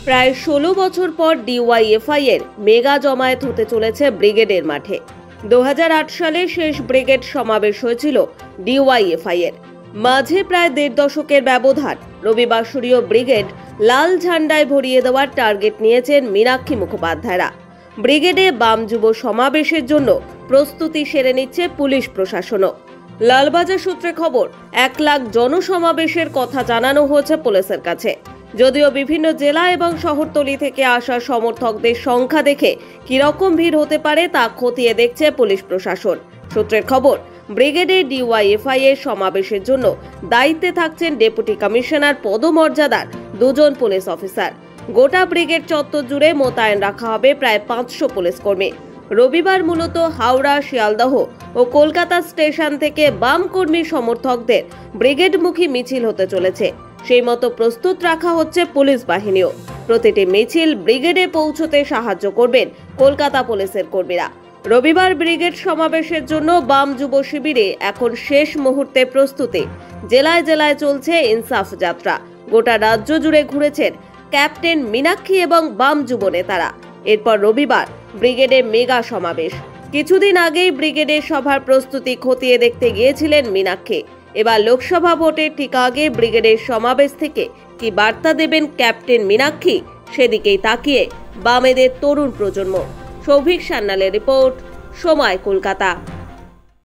প্রায় ১৬ বছর পর ডিওয়াইএফআই এর মেগা জমায়েত হতে চলেছে ব্রিগেডের মাঠে। ২০০৮ সালে শেষ ব্রিগেড সমাবেশ হয়েছিল ডিওয়াইএফআই এর। মাঝে প্রায় ১.৫ দশকের ব্যবধান। রবিবাসরীয় ব্রিগেড লাল ঝান্ডায় ভরিয়ে দেওয়ার টার্গেট নিয়েছেন মীনাক্ষী মুখোপাধ্যায়রা। ব্রিগেডে বাম যুব সমাবেশের জন্য প্রস্তুতি সেরে নিচ্ছে পুলিশ প্রশাসনও। লালবাজার সূত্রে খবর, ১ লাখ জনসমাবেশের কথা জানানো হয়েছে পুলিশের কাছে। যদিও বিভিন্ন জেলা এবং শহরতলি থেকে আসা সমর্থকদের সংখ্যা দেখে কিরকম ভিড় হতে পারে তা খতিয়ে দেখছে পুলিশ প্রশাসন। সূত্রের খবর, ব্রিগেডে ডিওয়াইএফআই এর সমাবেশের জন্য দায়িত্বে থাকছেন ডেপুটি কমিশনার পদমর্যাদার ২ জন পুলিশ অফিসার। গোটা ব্রিগেড চত্বর জুড়ে মোতায়েন রাখা হবে প্রায় ৫০০ পুলিশ কর্মী। রবিবার মূলত হাওড়া, শিয়ালদহ ও কলকাতা স্টেশন থেকে বাম কর্মী সমর্থকদের ব্রিগেডমুখী মিছিল হতে চলেছে। সেই মতো প্রস্তুত রাখা হচ্ছে পুলিশ বাহিনীও। প্রতিটি মিছিল ব্রিগেডে পৌঁছতে সাহায্য করবেন কলকাতা পুলিশের কর্মীরা। রবিবার ব্রিগেড সমাবেশের জন্য বাম যুব শিবিরে এখন শেষ মুহূর্তে প্রস্তুতি। জেলায় জেলায় চলছে ইনসাফ যাত্রা। গোটা রাজ্য জুড়ে ঘুরেছেন ক্যাপ্টেন মীনাক্ষী এবং বাম যুব নেতারা। এরপর রবিবার ব্রিগেডে মেগা সমাবেশ। কিছুদিন আগেই ব্রিগেডের সভার প্রস্তুতি খতিয়ে দেখতে গিয়েছিলেন মীনাক্ষী। এবার লোকসভা ভোটের ঠিক আগে ব্রিগেডের সমাবেশ থেকে কি বার্তা দেবেন ক্যাপ্টেন মীনাক্ষী, সেদিকেই তাকিয়ে বামেদের তরুণ প্রজন্ম। সৌভিক সান্যালের রিপোর্ট, সময়, কলকাতা।